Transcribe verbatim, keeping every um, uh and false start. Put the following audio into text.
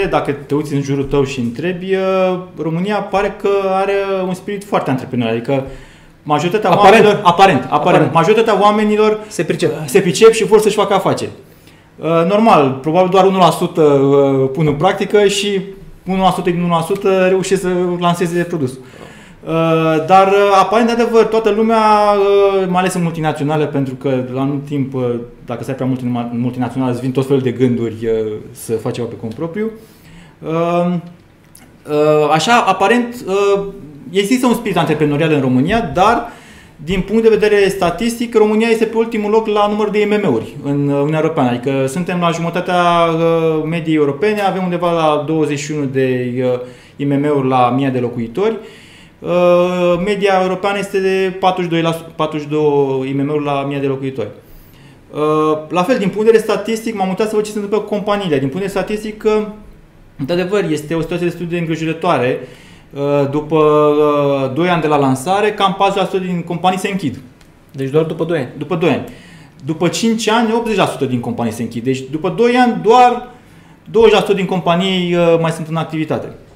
Dacă te uiți în jurul tău și întrebi, România pare că are un spirit foarte antreprenorial, adică majoritatea aparent, oamenilor, aparent, aparent, aparent, majoritatea oamenilor se pricep, se pricep și vor să-și facă afaceri. Normal, probabil doar unu la sută pun în practică și unu la sută din unu la sută reușesc să lanseze produsul. Dar aparent, de adevăr, toată lumea, mai ales în multinaționale, pentru că la un timp, dacă stai prea mult în multinaționale, îți vin tot felul de gânduri să faci ceva pe cont propriu. Așa, aparent, există un spirit antreprenorial în România, dar din punct de vedere statistic, România este pe ultimul loc la număr de I M M-uri în Uniunea Europeană. Adică suntem la jumătatea mediei europene, avem undeva la douăzeci și unu de I M M-uri la mie de locuitori. Media europeană este de patruzeci și doi la sută, patruzeci și doi I M M-uri la mie de locuitori. La fel, din punct de vedere statistic, m-am uitat să văd ce se întâmplă cu companiile. Din punct de vedere statistic, într-adevăr, este o situație destul de îngrijorătoare. După doi ani de la lansare, cam patruzeci la sută din companii se închid. Deci doar după doi ani? După doi ani. După cinci ani, optzeci la sută din companii se închid. Deci după doi ani, doar douăzeci la sută din companii mai sunt în activitate.